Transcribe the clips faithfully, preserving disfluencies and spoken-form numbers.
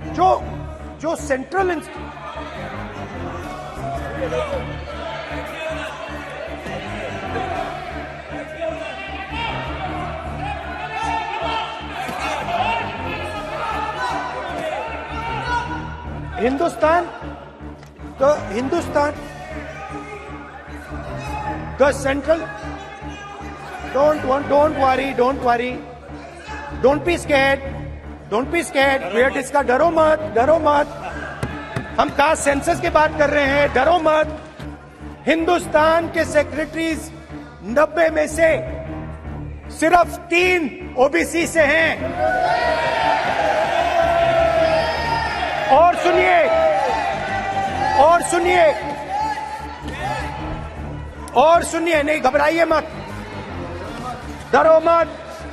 जो जो central Hindustan the Hindustan the central don't don't worry don't worry don't be scared don't be scared wait इसका डरो मत डरो मत हम कास्ट सेंसस की बात कर रहे हैं, डरो मत। हिंदुस्तान के सेक्रेटरीज नब्बे में से सिर्फ तीन ओबीसी से हैं। और सुनिए और सुनिए और सुनिए नहीं घबराइए मत, डरो मत।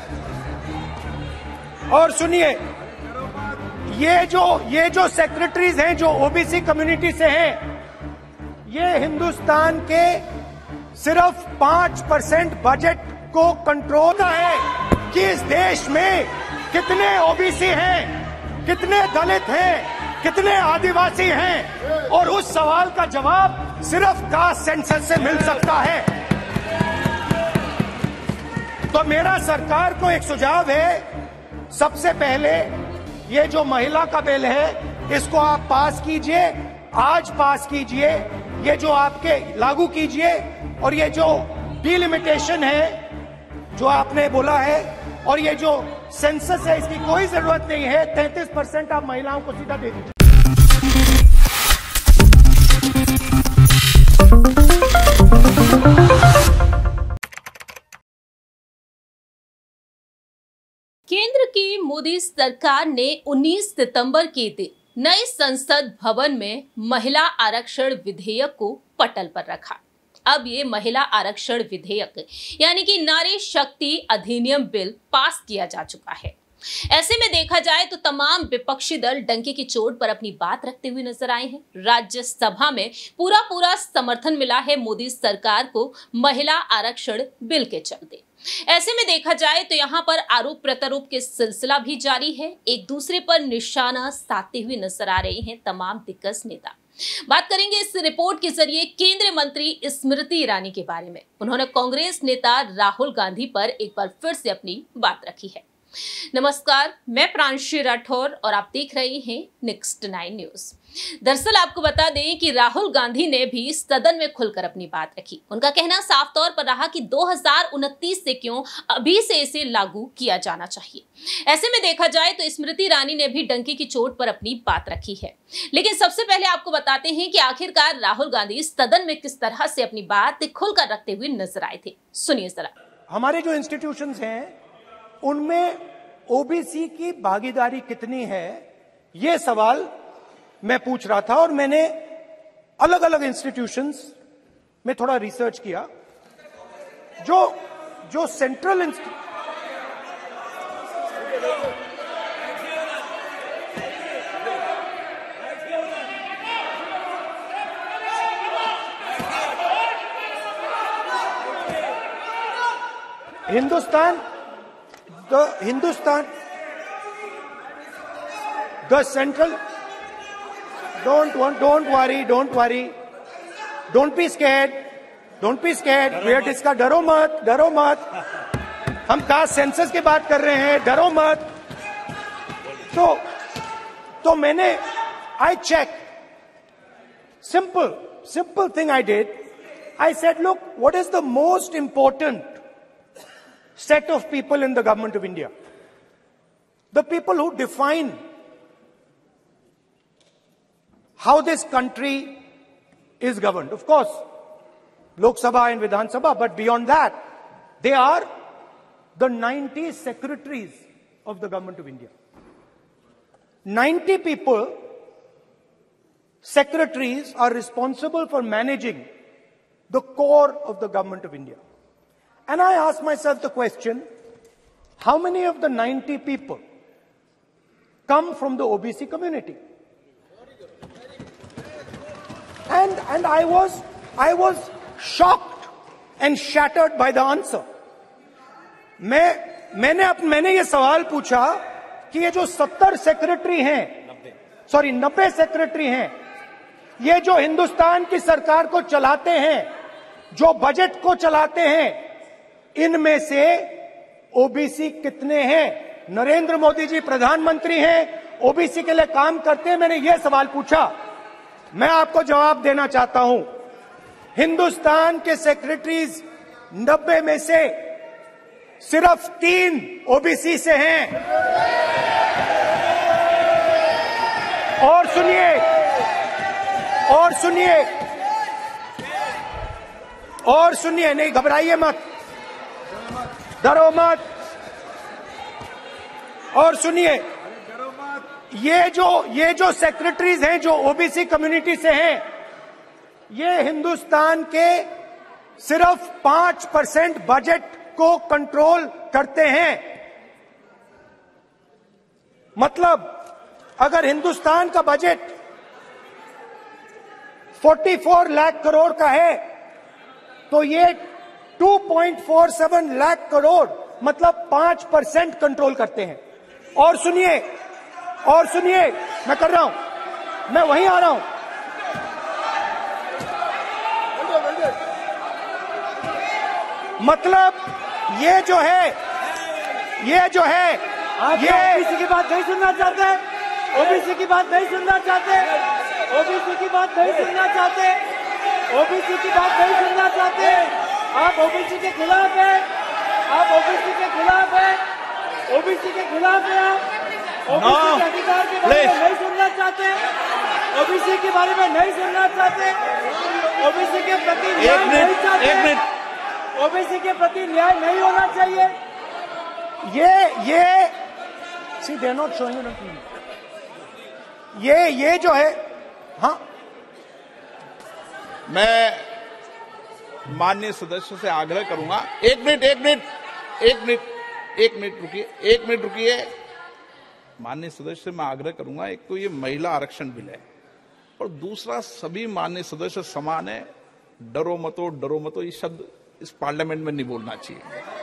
और सुनिए, ये जो ये जो सेक्रेटरीज हैं जो ओबीसी कम्युनिटी से हैं, ये हिंदुस्तान के सिर्फ पांच परसेंट बजट को कंट्रोल का है कि इस देश में कितने ओबीसी हैं, कितने दलित हैं, कितने आदिवासी हैं, और उस सवाल का जवाब सिर्फ कास्ट सेंसस से मिल सकता है। तो मेरा सरकार को एक सुझाव है, सबसे पहले ये जो महिला का बिल है इसको आप पास कीजिए, आज पास कीजिए, ये जो आपके लागू कीजिए। और ये जो डिलिमिटेशन है जो आपने बोला है, और ये जो सेंसस है इसकी कोई जरूरत नहीं है, तैंतीस परसेंट आप महिलाओं को सीधा दे दीजिए। केंद्र की मोदी सरकार ने उन्नीस सितंबर के दिन नए संसद भवन में महिला आरक्षण विधेयक को पटल पर रखा। अब ये महिला आरक्षण विधेयक यानी कि नारी शक्ति अधिनियम बिल पास किया जा चुका है। ऐसे में देखा जाए तो तमाम विपक्षी दल डंके की चोट पर अपनी बात रखते हुए नजर आए हैं। राज्यसभा में पूरा पूरा समर्थन मिला है मोदी सरकार को महिला आरक्षण बिल के चलते। ऐसे में देखा जाए तो यहाँ पर आरोप प्रत्यारोप के सिलसिला भी जारी है। एक दूसरे पर निशाना साधते हुए नजर आ रहे हैं तमाम दिग्गज नेता। बात करेंगे इस रिपोर्ट के जरिए केंद्रीय मंत्री स्मृति ईरानी के बारे में। उन्होंने कांग्रेस नेता राहुल गांधी पर एक बार फिर से अपनी बात रखी है। नमस्कार, मैं प्रांशी राठौर और आप देख रहे हैं नेक्स्ट नाइन न्यूज। दरअसल आपको बता दें कि राहुल गांधी ने भी सदन में खुलकर अपनी बात रखी। उनका कहना साफ तौर पर रहा कि दो हज़ार उनतीस से क्यों अभी से इसे लागू किया जाना चाहिए। ऐसे में देखा जाए तो स्मृति ईरानी ने भी डंके की चोट पर अपनी बात रखी है। लेकिन सबसे पहले आपको बताते हैं कि आखिरकार राहुल गांधी सदन में किस तरह से अपनी बात खुलकर रखते हुए नजर आए थे। सुनिए जरा। हमारे जो इंस्टीट्यूशंस हैं उनमें ओबीसी की भागीदारी कितनी है, ये सवाल मैं पूछ रहा था। और मैंने अलग अलग इंस्टीट्यूशंस में थोड़ा रिसर्च किया। जो जो central Hindustan the Hindustan the central don't don't worry don't worry don't be scared don't be scared wait इसका डरो मत डरो मत हम कास्ट सेंसस की बात कर रहे हैं, डरो मत। तो तो मैंने I check simple simple thing I did. I said look, what is the most important set of people in the government of India? The people who define how this country is governed. Of course, Lok Sabha and Vidhan Sabha, but beyond that, they are the ninety secretaries of the government of India. ninety people, secretaries, are responsible for managing the core of the government of India. And I asked myself the question, how many of the ninety people come from the O B C community? And, and I was, I was shocked and shattered by the answer. मैं, मैंने, मैंने ये सवाल पूछा कि ये जो सत्तर सेक्रेटरी हैं, सॉरी नब्बे सेक्रेटरी हैं। ये जो हिंदुस्तान की सरकार को चलाते हैं, जो बजट को चलाते हैं, इनमें से ओबीसी कितने हैं? नरेंद्र मोदी जी प्रधानमंत्री हैं, ओबीसी के लिए काम करते हैं। मैंने ये सवाल पूछा, मैं आपको जवाब देना चाहता हूं। हिंदुस्तान के सेक्रेटरीज नब्बे में से सिर्फ तीन ओबीसी से हैं। और सुनिए और सुनिए और सुनिए नहीं घबराइए मत, डरो मत। और सुनिए, ये जो ये जो सेक्रेटरीज हैं जो ओबीसी कम्युनिटी से हैं, ये हिंदुस्तान के सिर्फ पांच परसेंट बजट को कंट्रोल करते हैं। मतलब अगर हिंदुस्तान का बजट चौवालीस लाख करोड़ का है तो ये दो पॉइंट चार सात लाख करोड़ मतलब पांच परसेंट कंट्रोल करते हैं। और सुनिए और सुनिए मैं कर रहा हूं, मैं वहीं आ रहा हूं। मतलब ये जो है ये जो है ये ओबीसी की बात नहीं सुनना चाहते, ओबीसी की बात नहीं सुनना चाहते, ओबीसी की बात नहीं सुनना चाहते, ओबीसी की बात नहीं सुनना चाहते। आप ओबीसी के खिलाफ हैं, आप ओबीसी के खिलाफ हैं, ओबीसी के खिलाफ हैं आप। ओबीसी के अधिकार के बारे में नहीं सुनना चाहते, ओबीसी के बारे में नहीं सुनना चाहते, ओबीसी के प्रति न्याय नहीं चाहते, ओबीसी के प्रति न्याय नहीं होना चाहिए। ये ये सी दे नॉट शोइंग ये ये जो है। हाँ, मैं माननीय सदस्य से आग्रह करूंगा, एक मिनट एक मिनट एक मिनट एक मिनट रुकिए एक मिनट रुकिए माननीय सदस्य से मैं आग्रह करूंगा, एक तो ये महिला आरक्षण बिल है और दूसरा सभी माननीय सदस्य समान है। डरो मतो डरो मतो ये शब्द इस पार्लियामेंट में नहीं बोलना चाहिए।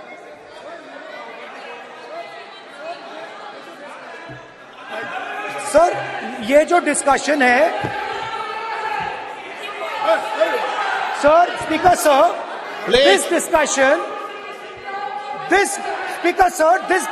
सर ये जो डिस्कशन है, sir speaker sir, this discussion this speaker sir this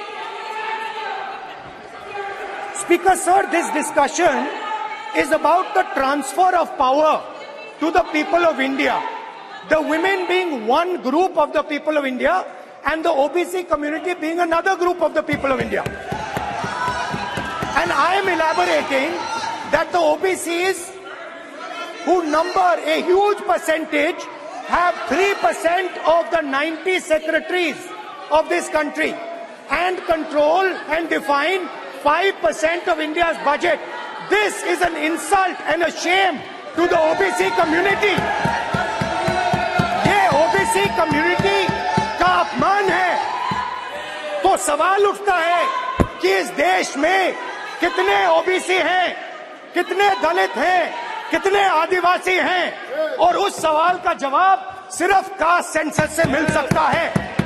speaker sir this discussion is about the transfer of power to the people of India. The women being one group of the people of India and the O B C community being another group of the people of India. And I am elaborating that the O B Cs, who number a huge percentage, have three percent of the ninety secretaries of this country and control and define five percent of India's budget. This is an insult and a shame to the O B C community. ये O B C community का अपमान है। तो सवाल उठता है कि इस देश में कितने O B C हैं, कितने दलित हैं, कितने आदिवासी हैं, और उस सवाल का जवाब सिर्फ कास्ट सेंसस से मिल सकता है।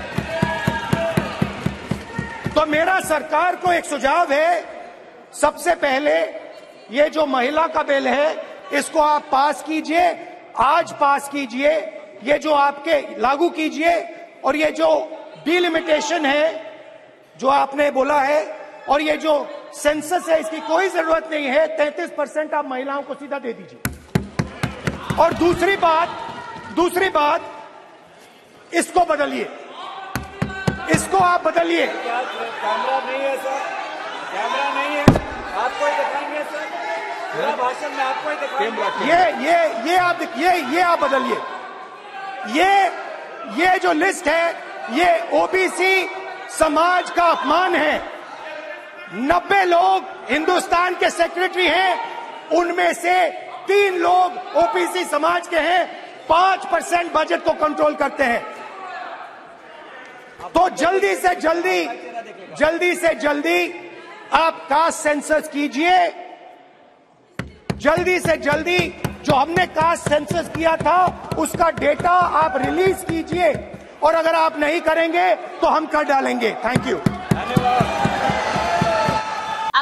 तो मेरा सरकार को एक सुझाव है, सबसे पहले ये जो महिला का बिल है इसको आप पास कीजिए, आज पास कीजिए, ये जो आपके लागू कीजिए, और ये जो डिलिमिटेशन है जो आपने बोला है, और ये जो सेंसस है इसकी कोई जरूरत नहीं है, तैंतीस परसेंट आप महिलाओं को सीधा दे दीजिए। और दूसरी बात दूसरी बात इसको बदलिए, इसको आप बदलिए। कैमरा नहीं है सर, कैमरा नहीं है, आपको ही दिखाएंगे सर, पूरा भाषण में आपको ही दिखाएंगे। ये ये ये आप ये ये आप बदलिए। ये ये जो लिस्ट है ये ओबीसी समाज का अपमान है। नब्बे लोग हिंदुस्तान के सेक्रेटरी हैं, उनमें से तीन लोग ओबीसी समाज के हैं, पांच परसेंट बजट को कंट्रोल करते हैं। तो जल्दी से जल्दी जल्दी से जल्दी आप कास्ट सेंसस कीजिए, जल्दी से जल्दी जो हमने कास्ट सेंसस किया था उसका डेटा आप रिलीज कीजिए, और अगर आप नहीं करेंगे तो हम कर डालेंगे। Thank you.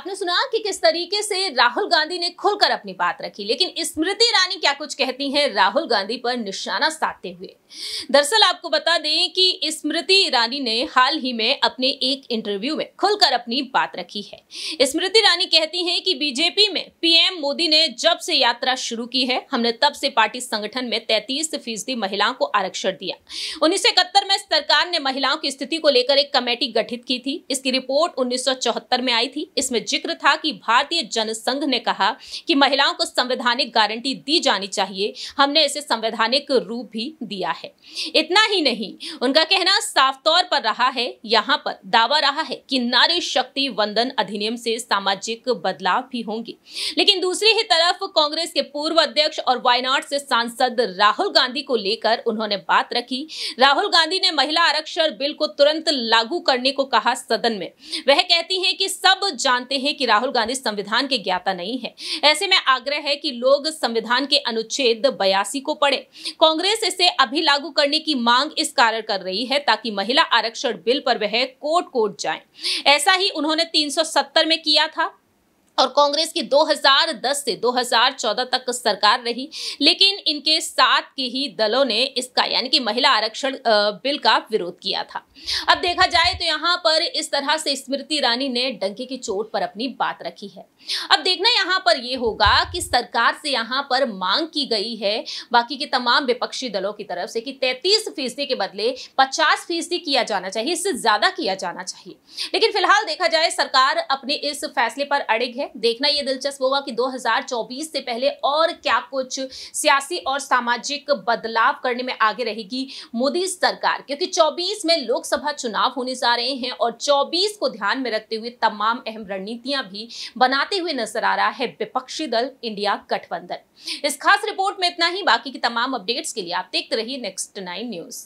आपने सुना कि किस तरीके से राहुल गांधी ने खुलकर अपनी बात रखी, लेकिन स्मृति ईरानी क्या कुछ कहती हैं राहुल गांधी पर निशाना साधते हुए। दरअसल आपको बता दें कि स्मृति ईरानी ने हाल ही में अपने एक इंटरव्यू में खुलकर अपनी बात रखी है। स्मृति ईरानी कहती हैं कि बीजेपी में पीएम मोदी ने जब से यात्रा शुरू की है, हमने तब से पार्टी संगठन में तैंतीस फीसदी महिलाओं को आरक्षण दिया। उन्नीस सौ इकहत्तर में सरकार ने महिलाओं की स्थिति को लेकर एक कमेटी गठित की थी। इसकी रिपोर्ट उन्नीस सौ चौहत्तर में आई थी। इसमें जिक्र था कि भारतीय जनसंघ ने कहा कि महिलाओं को संवैधानिक गारंटी दी जानी चाहिए। हमने इसे संवैधानिक रूप भी दिया है। इतना ही नहीं, उनका कहना साफ तौर पर रहा है, यहाँ पर दावा रहा है कि नारी शक्ति वंदन अधिनियम से सामाजिक बदलाव भी होंगे। लेकिन दूसरी ही तरफ कांग्रेस के पूर्व अध्यक्ष और वायनाड से सांसद राहुल गांधी को लेकर उन्होंने बात रखी। राहुल गांधी ने महिला आरक्षण बिल को तुरंत लागू करने को कहा सदन में। वह कहती हैं कि सब जानते हैं कि राहुल गांधी संविधान के ज्ञाता नहीं है। ऐसे में आग्रह है कि लोग संविधान के अनुच्छेद बयासी को पढ़ें। कांग्रेस इसे अभी लागू करने की मांग इस कारण कर रही है ताकि महिला आरक्षण बिल पर वह कोर्ट कोर्ट जाएं। ऐसा ही उन्होंने तीन सौ सत्तर में किया था और कांग्रेस की दो हज़ार दस से दो हज़ार चौदह तक सरकार रही, लेकिन इनके साथ के ही दलों ने इसका यानी कि महिला आरक्षण बिल का विरोध किया था। अब देखा जाए तो यहाँ पर इस तरह से स्मृति ईरानी ने डंके की चोट पर अपनी बात रखी है। अब देखना यहाँ पर यह होगा कि सरकार से यहाँ पर मांग की गई है बाकी के तमाम विपक्षी दलों की तरफ से कि तैंतीस फीसदी के बदले पचास फीसदी किया जाना चाहिए, इससे ज्यादा किया जाना चाहिए। लेकिन फिलहाल देखा जाए सरकार अपने इस फैसले पर अड़िग है। देखना यह दिलचस्प होगा कि दो हज़ार चौबीस से पहले और क्या कुछ सियासी और सामाजिक बदलाव करने में आगे रहेगी मोदी सरकार, क्योंकि चौबीस में लोकसभा चुनाव होने जा रहे हैं और चौबीस को ध्यान में रखते हुए तमाम अहम रणनीतियां भी बनाते हुए नजर आ रहा है विपक्षी दल इंडिया गठबंधन। इस खास रिपोर्ट में इतना ही। बाकी की तमाम अपडेट्स के लिए आप देखते रहिए नेक्स्ट नाइन न्यूज।